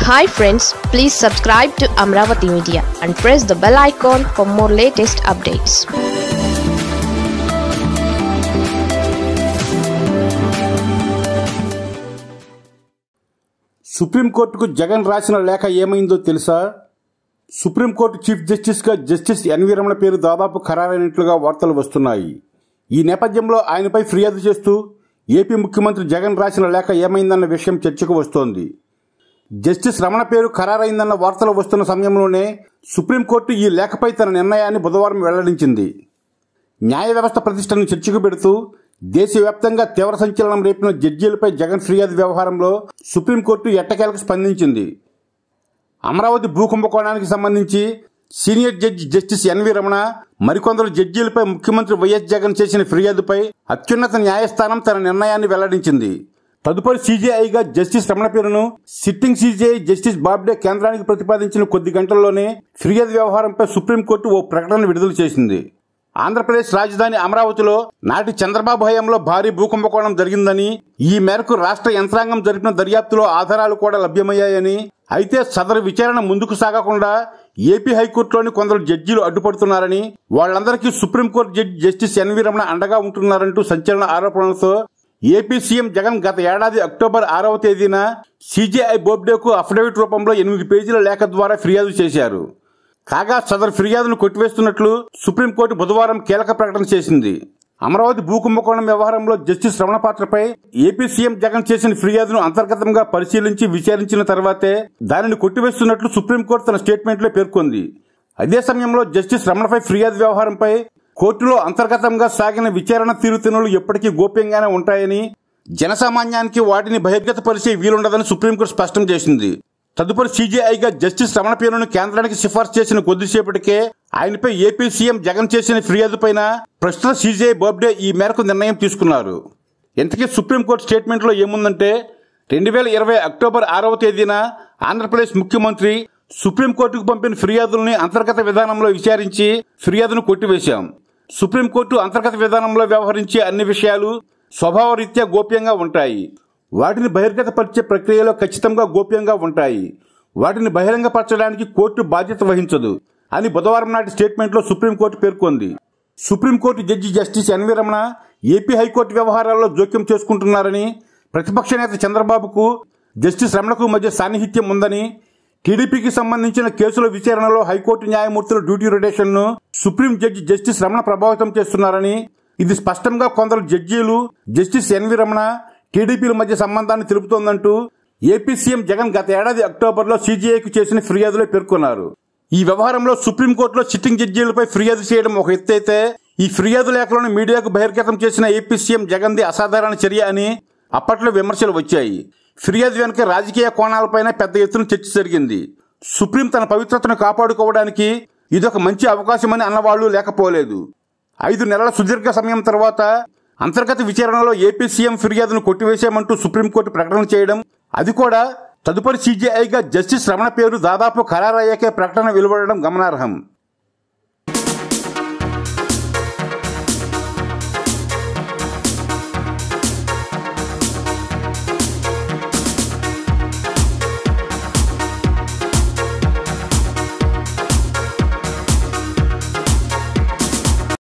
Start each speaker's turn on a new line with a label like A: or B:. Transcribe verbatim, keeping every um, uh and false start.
A: Hi friends, please subscribe to Amravati Media and press the bell icon for more latest updates.
B: సుప్రీంకోర్టుకు జగన్ రాసిన లేఖ ఏమైందో తెలుసా? Supreme court chief జస్టిస్గా జస్టిస్ ఎన్వి రమణ పేరు దాదాపు ఖరారైనట్లుగా వార్తలు వస్తున్నాయి. ఈ నేపథ్యంలో ఆయనపై ఫిర్యాదు చేస్తూ ఏపీ ముఖ్యమంత్రి జగన్ రాసిన లేఖ ఏమైందన్న విషయం చర్చకు వస్తోంది. జస్టిస్ రమణ పేరు ఖరారైందన్న వార్తలు వస్తున్న సమయంలోనే సుప్రీంకోర్టు ఈ లేఖపై తన నిర్ణయాన్ని బుధవారం వెల్లడించింది. న్యాయ వ్యవస్థ ప్రతిష్టను చర్చకు పెడుతూ దేశవ్యాప్తంగా తీవ్ర సంచలనం రేపిన జడ్జీలపై జగన్ ఫిర్యాదు వ్యవహారంలో సుప్రీంకోర్టు ఎట్టకేలకు స్పందించింది. అమరావతి భూ కుంభకోణానికి సంబంధించి senior judge justice NV Ramana మరికొందరు జడ్జీలపై ముఖ్యమంత్రి వైఎస్ జగన్ చేసిన ఫిర్యాదుపై అత్యున్నత న్యాయస్థానం తన నిర్ణయాన్ని వెల్లడించింది. తదుపరి సీజేఐగా జస్టిస్ రమణ పేరును సిట్టింగ్ సీజేఐ జస్టిస్ బాబ్డే కేంద్రానికి ప్రతిపాదించిన కొద్ది గంటల్లోనే ఫిర్యాదు వ్యవహారంపై సుప్రీంకోర్టు ఓ ప్రకటన విడుదల చేసింది. ఆంధ్రప్రదేశ్ రాజధాని అమరావతిలో నాటి చంద్రబాబు హయాంలో భారీ భూకుంభకోణం జరిగిందని, ఈ మేరకు రాష్ట్ర యంత్రాంగం జరిపిన దర్యాప్తులో ఆధారాలు కూడా లభ్యమయ్యాయని, అయితే సదరు విచారణ ముందుకు సాగకుండా ఏపీ హైకోర్టులోని కొందరు జడ్జీలు అడ్డుపడుతున్నారని, వాళ్లందరికీ supreme court judge justice NV Ramana అండగా ఉంటున్నారంటూ సంచలన ఆరోపణలతో ఏపీ సీఎం జగన్ గత ఏడాది అక్టోబర్ ఆరవ తేదీన సీజేఐ బోబ్డేకు అఫిడవిట్ రూపంలో ఎనిమిది పేజీల లేఖ ద్వారా ఫిర్యాదు చేశారు. కాగా సదరు ఫిర్యాదును కొట్టివేస్తున్నట్లు సుప్రీంకోర్టు బుధవారం కీలక ప్రకటన చేసింది. అమరావతి భూ కుంభకోణం వ్యవహారంలో జస్టిస్ రమణ పాత్రపై ఏపీ సీఎం జగన్ చేసిన ఫిర్యాదును అంతర్గతంగా పరిశీలించి విచారించిన తర్వాతే దానిని కొట్టివేస్తున్నట్లు సుప్రీంకోర్టు తన స్టేట్మెంట్లో పేర్కొంది. అదే సమయంలో జస్టిస్ రమణపై ఫిర్యాదు వ్యవహారంపై కోర్టులో అంతర్గతంగా సాగిన విచారణ తీరుతెన్నులు ఎప్పటికీ గోప్యంగానే ఉంటాయని, జనసామాన్యానికి వాటిని బహిర్గతపరిచే వీలుండదని సుప్రీంకోర్టు స్పష్టం చేసింది. తదుపరి సీజేఐగా జస్టిస్ రమణ పేరును కేంద్రానికి సిఫార్సు చేసిన కొద్దిసేపటికే ఆయనపై ఏపీ సీఎం జగన్ చేసిన ఫిర్యాదుపైన ప్రస్తుత సీజేఐ బాబ్డే ఈ మేరకు నిర్ణయం తీసుకున్నారు. ఇంతకీ సుప్రీంకోర్టు స్టేట్మెంట్లో ఏముందంటే, రెండు వేల ఇరవై అక్టోబర్ ఆరవ తేదీన ఆంధ్రప్రదేశ్ ముఖ్యమంత్రి సుప్రీంకోర్టుకు పంపిన ఫిర్యాదుల్ని అంతర్గత విధానంలో విచారించి ఫిర్యాదును కొట్టివేశాం. సుప్రీంకోర్టు అంతర్గత విధానంలో వ్యవహరించే అన్ని విషయాలు స్వభావరీత్యా గోప్యంగా ఉంటాయి. వాటిని బహిర్గతపరిచే ప్రక్రియలో ఖచ్చితంగా గోప్యంగా ఉంటాయి. వాటిని బహిరంగపరచడానికి కోర్టు బాధ్యత వహించదు అని బుధవారం నాటి స్టేట్మెంట్లో సుప్రీంకోర్టు పేర్కొంది. Supreme court judge justice NV Ramana AP high court వ్యవహారాల్లో జోక్యం చేసుకుంటున్నారని, ప్రతిపక్ష నేత చంద్రబాబుకు జస్టిస్ రమణకు మధ్య సాన్నిహిత్యం ఉందని, టీడీపీకి సంబంధించిన కేసుల విచారణలో హైకోర్టు న్యాయమూర్తుల డ్యూటీ రొటేషన్ను సుప్రీం జడ్జి జస్టిస్ రమణ ప్రభావితం చేస్తున్నారని, ఇది స్పష్టంగా కొందరు జడ్జీలు జస్టిస్ ఎన్వి రమణ టీడీపీల మధ్య సంబంధాన్ని తెలుపుతోందంటూ ఏపీ సీఎం జగన్ గత ఏడాది అక్టోబర్లో సీజేఐకి చేసిన ఫిర్యాదులో పేర్కొన్నారు. ఈ వ్యవహారంలో సుప్రీంకోర్టులో సిట్టింగ్ జడ్జీలపై ఫిర్యాదు చేయడం ఒక ఎత్తైతే, ఈ ఫిర్యాదు లేఖలను మీడియాకు బహిర్గతం చేసిన ఏపీ సీఎం జగన్ది అసాధారణ చర్య అని అప్పట్లో విమర్శలు వచ్చాయి. ఫిర్యాదు వెనుక రాజకీయ కోణాలపైన పెద్ద ఎత్తున చర్చ జరిగింది. సుప్రీం తన పవిత్రతను కాపాడుకోవడానికి ఇదొక మంచి అవకాశమని అన్నవాళ్లు లేకపోలేదు. ఐదు నెలల సుదీర్ఘ సమయం తర్వాత అంతర్గత విచారణలో ఏపీ సీఎం ఫిర్యాదును కొట్టివేశామంటూ సుప్రీంకోర్టు ప్రకటన చేయడం, అది కూడా తదుపరి సీజేఐగా జస్టిస్ రమణ పేరు దాదాపు ఖరారయ్యాకే ప్రకటన వెలువడడం గమనార్హం.